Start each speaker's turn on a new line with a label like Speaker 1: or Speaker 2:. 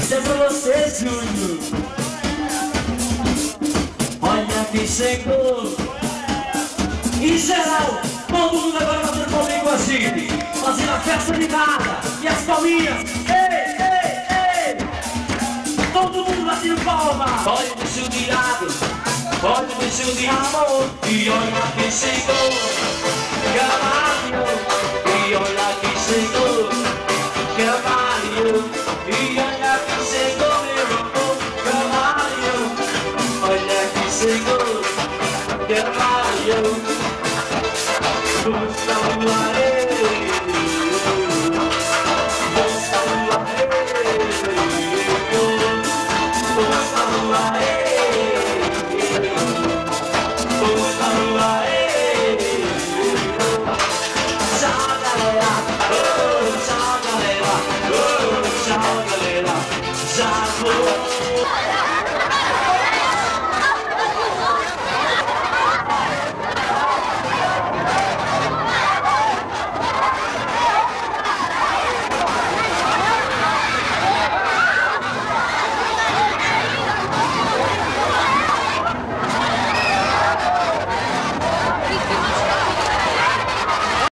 Speaker 1: Isso é pra você, Júnior. Olha quem chegou. Em geral, todo mundo agora batendo palminha com a gente, fazendo a festa de nada. E as palminhas. Ei, ei, ei. Todo mundo batendo palma. Olha o bicho de lado. Olha o bicho de amor. E olha quem chegou. Camargo. E olha quem chegou. Camargo. E olha quem chegou, meu amor. Camargo. Olha quem chegou. Camargo. Gustavo